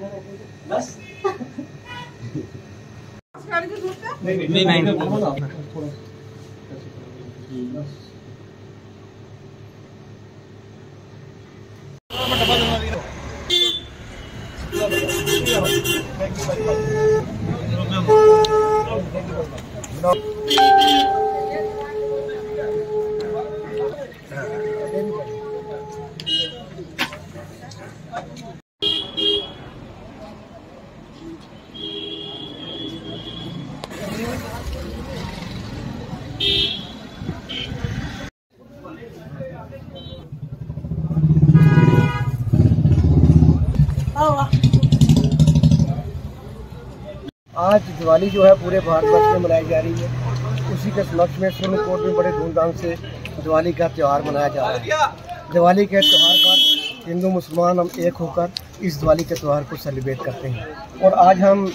बस आज दिवाली जो है पूरे भारतवर्ष में मनाई जा रही है। उसी के समक्ष में सोनकोट में बड़े धूमधाम से दिवाली का त्यौहार मनाया जा रहा है। दिवाली के त्यौहार पर हिंदू मुसलमान हम एक होकर इस दिवाली के त्यौहार को सेलिब्रेट करते हैं। और आज हम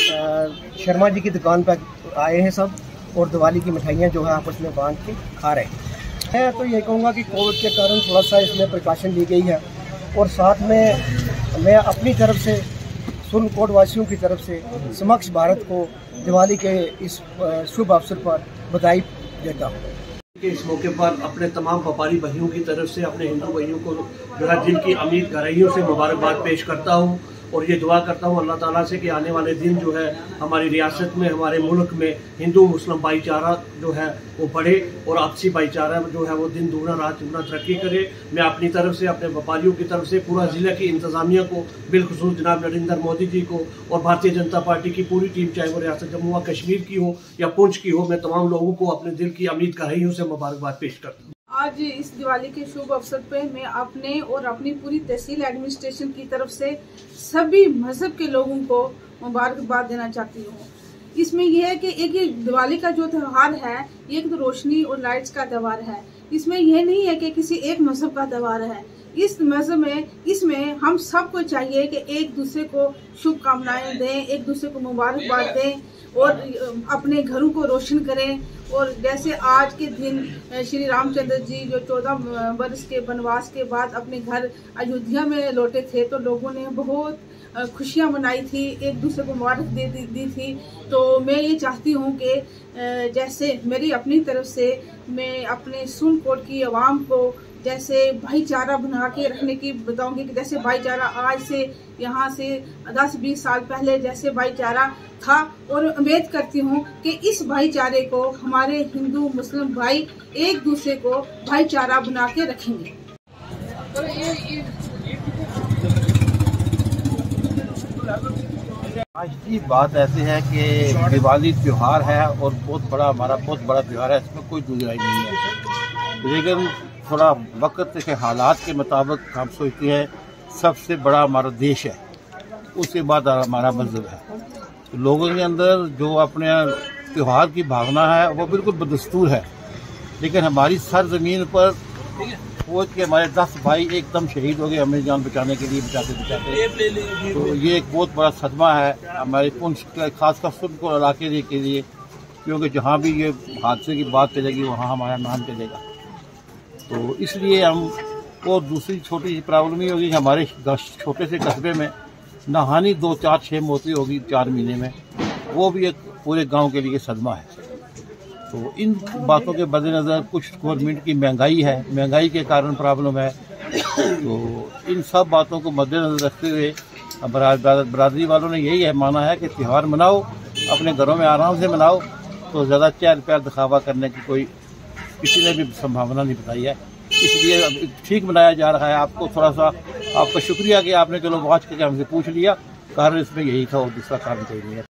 शर्मा जी की दुकान पर आए हैं सब, और दिवाली की मिठाइयाँ जो है आपस में बांट के खा रहे हैं। मैं तो ये कहूँगा कि कोविड के कारण थोड़ा सा इसमें प्रिकॉशन ली गई है, और साथ में मैं अपनी तरफ से सोनकोट वासियों की तरफ से समक्ष भारत को दिवाली के इस शुभ अवसर पर बधाई देता हूँ। इस मौके पर अपने तमाम व्यापारी भाइयों की तरफ से अपने हिंदू भाइयों को जो है दिल की अमीर गहराइयों से मुबारकबाद पेश करता हूँ, और ये दुआ करता हूँ अल्लाह ताला से कि आने वाले दिन जो है हमारी रियासत में, हमारे मुल्क में हिंदू मुस्लिम भाईचारा जो है वो बढ़े, और आपसी भाईचारा जो है वो दिन दुगना रात चौगुना तरक्की करे। मैं अपनी तरफ से, अपने व्यापारियों की तरफ से पूरा ज़िले की इंतज़ामिया को, बिलखुसूस जनाब नरेंद्र मोदी जी को और भारतीय जनता पार्टी की पूरी टीम, चाहे वो रियासत जम्मू व कश्मीर की हो या पुंछ की हो, मैं तमाम लोगों को अपने दिल की अमीर गहराइयों से मुबारकबाद पेश करता हूँ। आज इस दिवाली के शुभ अवसर पे मैं अपने और अपनी पूरी तहसील एडमिनिस्ट्रेशन की तरफ से सभी मजहब के लोगों को मुबारकबाद देना चाहती हूँ। इसमें यह है कि एक ये दिवाली का जो त्यौहार है, ये एक तो रोशनी और लाइट्स का त्यौहार है। इसमें यह नहीं है कि किसी एक मजहब का त्यौहार है। इस मजहब में, इसमें हम सबको चाहिए कि एक दूसरे को शुभकामनाएं दें, एक दूसरे को मुबारकबाद दें और अपने घरों को रोशन करें। और जैसे आज के दिन श्री रामचंद्र जी जो 14 वर्ष के वनवास के बाद अपने घर अयोध्या में लौटे थे, तो लोगों ने बहुत खुशियां मनाई थी, एक दूसरे को मुबारक दी थी। तो मैं ये चाहती हूँ कि जैसे मेरी अपनी तरफ से मैं अपने सोनकोट की आवाम को जैसे भाईचारा बना के रखने की बताऊंगी कि जैसे भाईचारा आज से यहाँ से 10-20 साल पहले जैसे भाईचारा था, और उम्मीद करती हूँ कि इस भाईचारे को हमारे हिंदू मुस्लिम भाई एक दूसरे को भाईचारा बना के रखेंगे। आज की बात ऐसी है कि दिवाली त्यौहार है और हमारा बहुत बड़ा त्यौहार है, इसमें कोई दुराई नहीं है। लेकिन थोड़ा वक्त के हालात के मुताबिक हम सोचते हैं सबसे बड़ा हमारा देश है, उसके बाद हमारा मजहब है। तो लोगों के अंदर जो अपने त्यौहार की भावना है वो बिल्कुल बदस्तूर है, लेकिन हमारी सरजमीन पर फौज के हमारे 10 भाई एकदम शहीद हो गए हमें जान बचाने के लिए, बचाते। तो ये एक बहुत बड़ा सदमा है हमारे पुंछ खासकर सोनकोट इलाके के लिए, क्योंकि जहाँ भी ये हादसे की बात चलेगी वहाँ हमारा नाम चलेगा। तो इसलिए हम, और दूसरी छोटी सी प्रॉब्लम ये होगी कि हमारे छोटे से कस्बे में नहानी 2-4-6 मौतें होगी 4 महीने में, वो भी एक पूरे गांव के लिए सदमा है। तो इन बातों के मद्देनज़र कुछ गवर्नमेंट की महंगाई है, महंगाई के कारण प्रॉब्लम है। तो इन सब बातों को मद्देनज़र रखते हुए बरादरी वालों ने यही है माना है कि त्यौहार मनाओ, अपने घरों में आराम से मनाओ, तो ज़्यादा चहल पहल दिखावा करने की कोई किसी ने भी संभावना नहीं बताई है। इसलिए ठीक मनाया जा रहा है। आपको थोड़ा सा आपका शुक्रिया कि आपने चलो वॉच करके हमसे पूछ लिया, कारण इसमें यही था और दूसरा कारण कोई नहीं है।